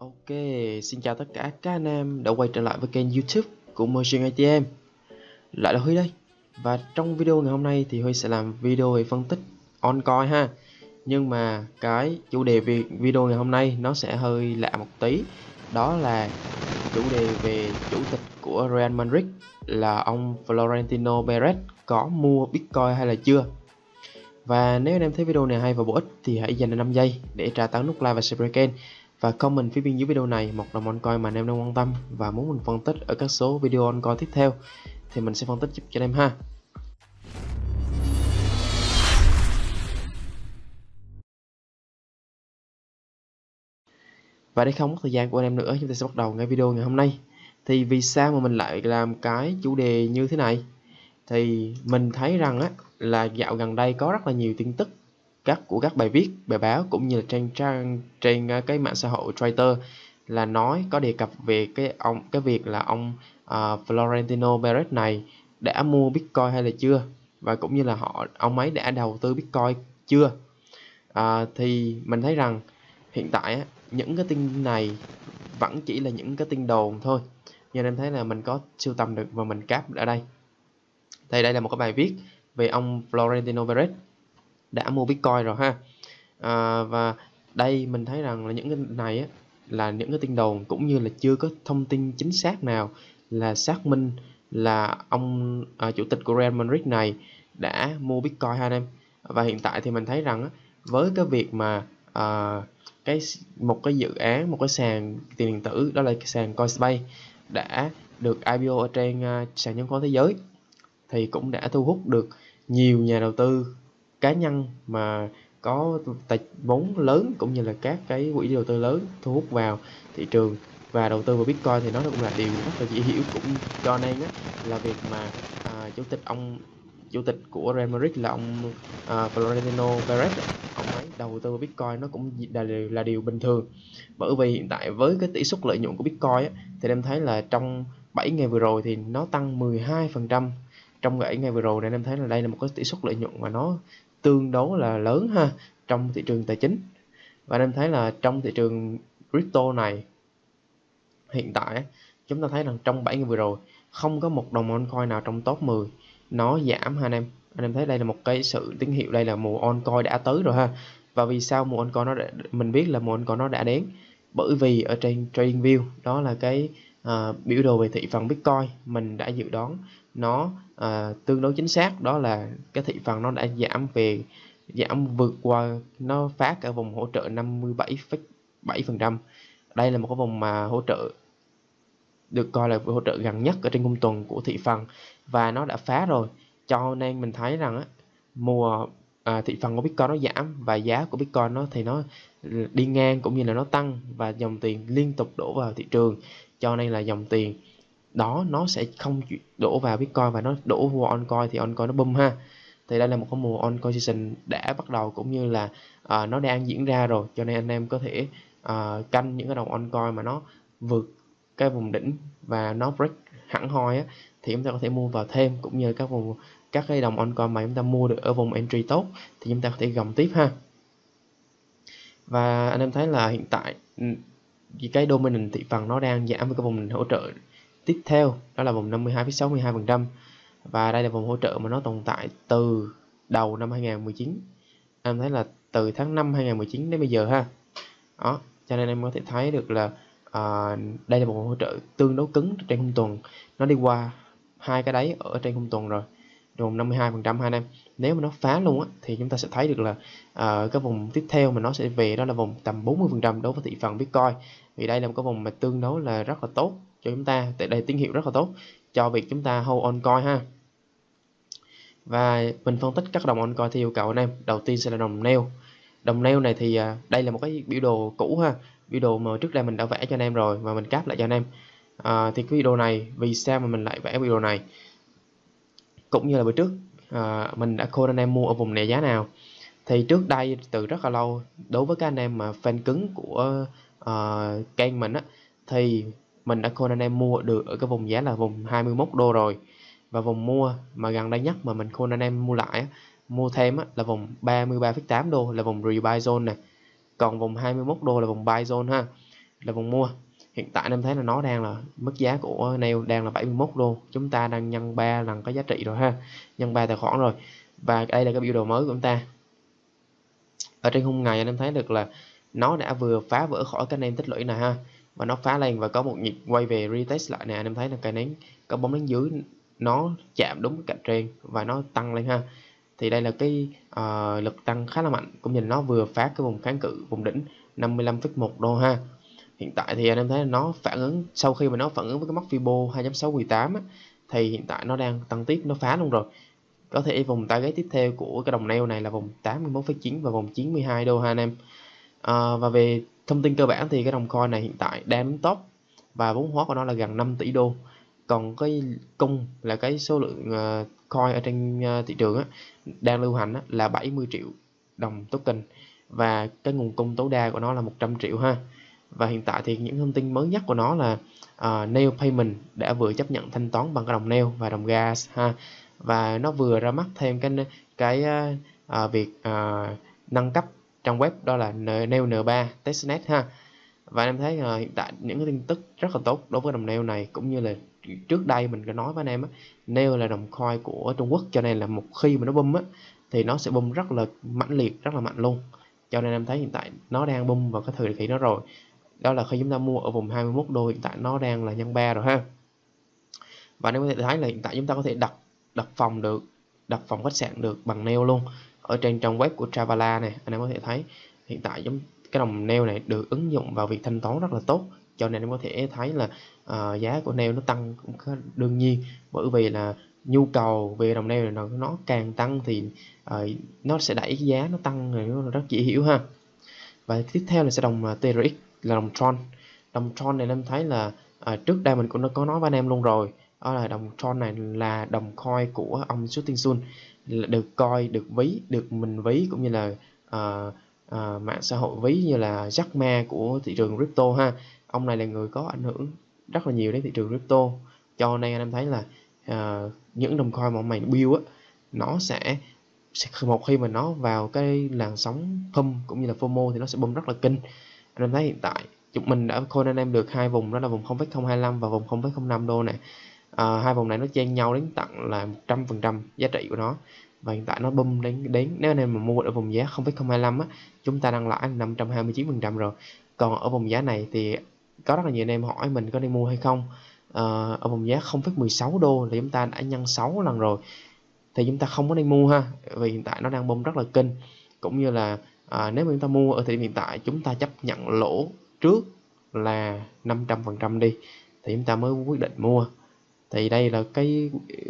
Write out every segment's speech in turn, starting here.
Ok, xin chào tất cả các anh em đã quay trở lại với kênh YouTube của Merchant ATM. Lại là Huy đây. Và trong video ngày hôm nay thì Huy sẽ làm video về phân tích oncoin ha. Nhưng mà cái chủ đề video ngày hôm nay nó sẽ hơi lạ một tí. Đó là chủ đề về chủ tịch của Real Madrid là ông Florentino Perez có mua Bitcoin hay là chưa. Và nếu anh em thấy video này hay và bổ ích thì hãy dành 5 giây để tra tấn nút like và subscribe kênh và comment phía bên dưới video này một đồng oncoin mà anh em đang quan tâm và muốn mình phân tích ở các số video oncoin tiếp theo thì mình sẽ phân tích giúp cho anh em ha. Và để không mất thời gian của anh em nữa, chúng ta sẽ bắt đầu ngay video ngày hôm nay. Thì vì sao mà mình lại làm cái chủ đề như thế này? Thì mình thấy rằng á là dạo gần đây có rất là nhiều tin tức của các bài viết, bài báo cũng như là trên cái mạng xã hội Twitter là có đề cập về cái việc là ông Florentino Perez này đã mua Bitcoin hay là chưa, và cũng như là ông ấy đã đầu tư Bitcoin chưa. Thì mình thấy rằng hiện tại á, những cái tin này vẫn chỉ là những cái tin đồn thôi, nhưng em thấy là mình có sưu tầm được và mình cáp ở đây. Thì đây là một cái bài viết về ông Florentino Perez đã mua Bitcoin rồi ha. Và đây mình thấy rằng là những cái này á, là những cái tin đồn cũng như là chưa có thông tin chính xác nào là xác minh là ông chủ tịch của Real Madrid này đã mua Bitcoin ha anh em. Và hiện tại thì mình thấy rằng á, với cái việc mà một cái dự án, một cái sàn tiền điện tử đó là cái sàn Coinbase đã được IPO ở trên sàn chứng khoán thế giới thì cũng đã thu hút được nhiều nhà đầu tư cá nhân mà có tài vốn lớn cũng như là các cái quỹ đầu tư lớn thu hút vào thị trường và đầu tư vào Bitcoin. Thì nó cũng là điều rất là dễ hiểu, cũng cho nên á, là việc mà chủ tịch của Real Madrid là ông Florentino Perez, ông ấy đầu tư vào Bitcoin nó cũng là điều bình thường. Bởi vì hiện tại với cái tỷ suất lợi nhuận của Bitcoin á, thì em thấy là trong 7 ngày vừa rồi thì nó tăng 12%. Trong 7 ngày vừa rồi này em thấy là đây là một cái tỷ suất lợi nhuận mà nó tương đối là lớn ha trong thị trường tài chính. Và em thấy là trong thị trường crypto này hiện tại chúng ta thấy rằng trong 7 ngày vừa rồi không có một đồng oncoin nào trong top 10 nó giảm ha anh em. Anh em thấy đây là một cái sự tín hiệu, đây là mùa oncoin đã tới rồi ha. Và vì sao mùa oncoin mình biết là mùa oncoin nó đã đến? Bởi vì ở trên TradingView, đó là cái biểu đồ về thị phần Bitcoin, mình đã dự đoán nó tương đối chính xác, đó là cái thị phần nó đã giảm vượt qua, nó phá cả vùng hỗ trợ 57,7%. đây là một cái vùng mà hỗ trợ được coi là hỗ trợ gần nhất ở trên khung tuần của thị phần và nó đã phá rồi, cho nên mình thấy rằng á, thị phần của Bitcoin nó giảm và giá của Bitcoin thì nó đi ngang cũng như là nó tăng và dòng tiền liên tục đổ vào thị trường, cho nên là dòng tiền đó nó sẽ không đổ vào Bitcoin và nó đổ vào oncoin thì oncoin nó boom ha. Thì đây là một cái mùa oncoin season đã bắt đầu cũng như là nó đang diễn ra rồi, cho nên anh em có thể canh những cái đồng oncoin mà nó vượt cái vùng đỉnh và nó break hẳn hoi á, thì chúng ta có thể mua vào thêm, cũng như các cái đồng oncoin mà chúng ta mua được ở vùng entry tốt thì chúng ta có thể gồng tiếp ha. Và anh em thấy là hiện tại cái dominant thị phần nó đang giảm với cái vùng hỗ trợ tiếp theo, đó là vùng 52,62%. và đây là vùng hỗ trợ mà nó tồn tại từ đầu năm 2019, em thấy là từ tháng 5 2019 đến bây giờ ha. Đó, cho nên em có thể thấy được là đây là một hỗ trợ tương đối cứng trên khung tuần, nó đi qua hai cái đáy ở trên khung tuần rồi, vùng 52% hai anh em. Nếu mà nó phá luôn á thì chúng ta sẽ thấy được là cái vùng tiếp theo mà nó sẽ về đó là vùng tầm 40% đối với thị phần Bitcoin. Vì đây là một cái vùng mà tương đối là rất là tốt cho chúng ta, tại đây tín hiệu rất là tốt cho việc chúng ta hold on coin ha. Và mình phân tích các đồng oncoin theo yêu cầu anh em. Đầu tiên sẽ là đồng nail. Đồng nail này thì đây là một cái biểu đồ cũ ha, biểu đồ mà trước đây mình đã vẽ cho anh em rồi và mình cáp lại cho anh em. Thì cái video này, vì sao mà mình lại vẽ video này, cũng như là bữa trước mình đã khuyên anh em mua ở vùng này giá nào. Thì trước đây từ rất là lâu, đối với các anh em mà fan cứng của kênh mình á, thì mình đã khuyên anh em mua được ở cái vùng giá là vùng 21 đô rồi. Và vùng mua mà gần đây nhất mà mình khuyên anh em mua lại, mua thêm là vùng 33,8 đô là vùng rebuy zone này. Còn vùng 21 đô là vùng buy zone ha. là vùng mua. Hiện tại anh em thấy là nó đang là mức giá của nail đang là 71 đô, chúng ta đang nhân 3 lần cái giá trị rồi ha, nhân 3 tài khoản rồi. Và đây là cái biểu đồ mới của chúng ta. Ở trên khung ngày anh em thấy được là nó đã vừa phá vỡ khỏi cái nến tích lũy này ha, và nó phá lên và có một nhịp quay về retest lại nè. Anh em thấy là cái nến có bóng đến dưới, nó chạm đúng cái cạnh trên và nó tăng lên ha. Thì đây là cái lực tăng khá là mạnh, cũng như là nó vừa phá cái vùng kháng cự, vùng đỉnh 55,1 đô ha. Hiện tại thì anh em thấy là nó phản ứng, sau khi mà nó phản ứng với cái mốc Fibo 2.618 thì hiện tại nó đang tăng tiếp, nó phá luôn rồi. Có thể vùng target tiếp theo của cái đồng nail này là vùng 81,9 và vùng 92 đô ha anh em. Và về thông tin cơ bản thì cái đồng coin này hiện tại đang đứng top và vốn hóa của nó là gần 5 tỷ đô. Còn cái cung là cái số lượng coin ở trên thị trường đang lưu hành là 70 triệu đồng token, và cái nguồn cung tối đa của nó là 100 triệu ha. Và hiện tại thì những thông tin mới nhất của nó là Nail Payment đã vừa chấp nhận thanh toán bằng cái đồng nail và đồng gas ha, và nó vừa ra mắt thêm cái việc nâng cấp trang web, đó là Nail N3 testnet ha. Và em thấy hiện tại những cái tin tức rất là tốt đối với đồng nail này, cũng như là trước đây mình có nói với anh em nail là đồng coin của Trung Quốc, cho nên là một khi mà nó boom thì nó sẽ boom rất là mãnh liệt, rất là mạnh luôn. Cho nên em thấy hiện tại nó đang boom vào cái thời kỳ đó rồi, đó là khi chúng ta mua ở vùng 21 đô, hiện tại nó đang là nhân 3 rồi ha. Và anh em có thể thấy là hiện tại chúng ta có thể đặt phòng được, đặt phòng khách sạn được bằng nail luôn ở trên trang web của Travala này. Anh em có thể thấy hiện tại cái đồng nail này được ứng dụng vào việc thanh toán rất là tốt, cho nên em có thể thấy là giá của nail nó tăng cũng khá đương nhiên, bởi vì là nhu cầu về đồng nail này nó càng tăng thì nó sẽ đẩy cái giá nó tăng, này nó rất dễ hiểu ha. Và tiếp theo là sẽ đồng TRX là đồng Tron. Đồng Tron này em thấy là trước đây mình cũng đã có nói với anh em luôn rồi, đó là đồng Tron này là đồng coin của ông Shooting Sun, được coi, được ví, được mình ví, cũng như là mạng xã hội ví như là Jack Ma của thị trường crypto ha. Ông này là người có ảnh hưởng rất là nhiều đến thị trường crypto, cho nên anh em thấy là những đồng coin mà ông này build nó sẽ một khi mà nó vào cái làn sóng pump cũng như là FOMO thì nó sẽ bơm rất là kinh. Anh em thấy hiện tại chúng mình đã coin anh em được hai vùng, đó là vùng 0,025 và vùng 0,05 đô này. Hai vùng này nó chen nhau đến tận là 100% giá trị của nó, và hiện tại nó bơm đến nếu anh em mà mua ở vùng giá 0,025 chúng ta đang lãi 529% rồi. Còn ở vùng giá này thì có rất là nhiều anh em hỏi mình có nên mua hay không. Ở vùng giá 0,16 đô là chúng ta đã nhân 6 lần rồi, thì chúng ta không có nên mua ha, vì hiện tại nó đang bơm rất là kinh. Cũng như là nếu mà chúng ta mua ở thời điểm hiện tại, chúng ta chấp nhận lỗ trước là 500% đi thì chúng ta mới quyết định mua. Thì đây là cái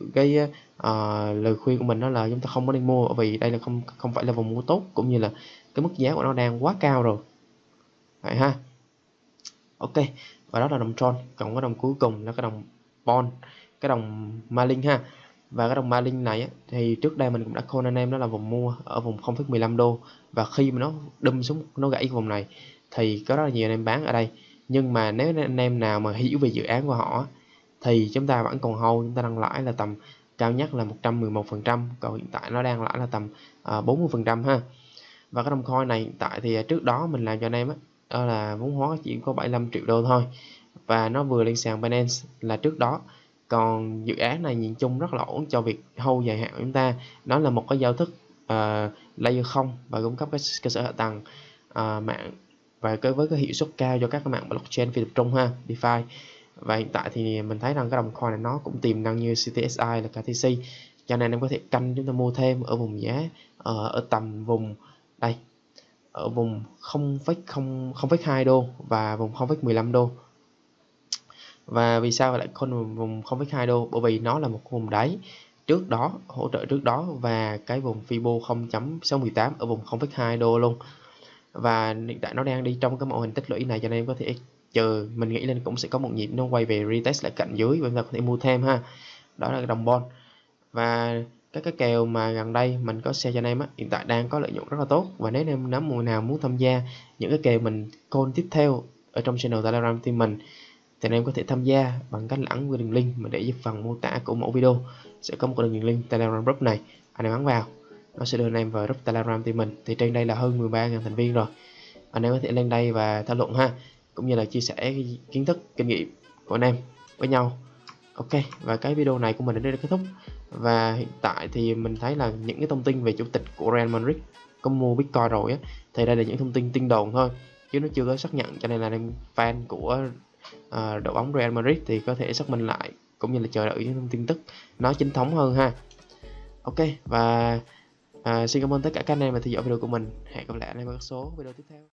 lời khuyên của mình, đó là chúng ta không có nên mua, vì đây là không phải là vùng mua tốt, cũng như là cái mức giá của nó đang quá cao rồi vậy ha. Ok, và đó là đồng Tron. Còn cái đồng cuối cùng là cái đồng Bond, cái đồng Marlin ha. Và cái đồng Marlin này thì trước đây mình cũng đã khôn anh em, đó là vùng mua ở vùng 0,15 đô, và khi mà nó đâm xuống, nó gãy vùng này thì có rất là nhiều anh em bán ở đây. Nhưng mà nếu anh em nào mà hiểu về dự án của họ thì chúng ta vẫn còn hold, chúng ta đang lãi là tầm cao nhất là 111%, còn hiện tại nó đang lãi là tầm 40% ha. Và cái đồng coin này hiện tại thì trước đó mình làm cho anh em đó là vốn hóa chỉ có 75 triệu đô thôi, và nó vừa lên sàn Binance là trước đó. Còn dự án này nhìn chung rất là ổn cho việc hold dài hạn của chúng ta. Nó là một cái giao thức layer 0 và cung cấp cái cơ sở hạ tầng mạng, và với cái hiệu suất cao cho các cái mạng blockchain phi tập trung ha, DeFi. Và hiện tại thì mình thấy rằng cái đồng coin này nó cũng tiềm năng như CTSI là KTC, cho nên em có thể canh chúng ta mua thêm ở vùng giá ở tầm vùng đây, ở vùng 0,2 đô và vùng 0,15 đô. Và vì sao lại con vùng 0,2 đô? Bởi vì nó là một vùng đáy trước đó, hỗ trợ trước đó, và cái vùng Fibo 0.618 ở vùng 0,2 đô luôn. Và hiện tại nó đang đi trong cái mẫu hình tích lũy này, cho nên em có thể chờ, mình nghĩ là cũng sẽ có một nhịp nó quay về retest lại cạnh dưới và chúng ta có thể mua thêm ha. Đó là cái đồng Bond. Và các cái kèo mà gần đây mình có share cho anh em hiện tại đang có lợi nhuận rất là tốt, và nếu em mùa nào muốn tham gia những cái kèo mình call tiếp theo ở trong channel Telegram team mình, thì anh em có thể tham gia bằng cách ấn vào đường link mà để dưới phần mô tả của mỗi video sẽ có một đường link Telegram group này, anh em ấn vào nó sẽ đưa anh em vào group Telegram team mình. Thì trên đây là hơn 13.000 thành viên rồi, anh em có thể lên đây và thảo luận ha. cũng như là chia sẻ cái kiến thức, kinh nghiệm của anh em với nhau. Ok, và cái video này của mình đến đây đã kết thúc. Và hiện tại thì mình thấy là những cái thông tin về chủ tịch của Real Madrid có mua Bitcoin rồi á, thì đây là những thông tin tin đồn thôi, chứ nó chưa có xác nhận, cho nên là fan của đội bóng Real Madrid thì có thể xác minh lại, cũng như là chờ đợi những tin tức nó chính thống hơn ha. Ok, và xin cảm ơn tất cả các anh em đã theo dõi video của mình. Hẹn gặp lại anh em ở các số video tiếp theo.